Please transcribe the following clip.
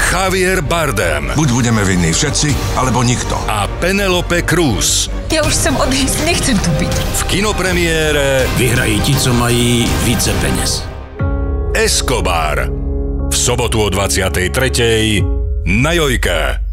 Javier Bardem. Buď budeme vinní všetci, alebo nikto. A Penelope Cruz. Ja už chcem odísť, nechcem tu byť. V kinopremiére Vyhrají ti, co mají více peněz. Escobar. V sobotu o 23:00 na Jojke.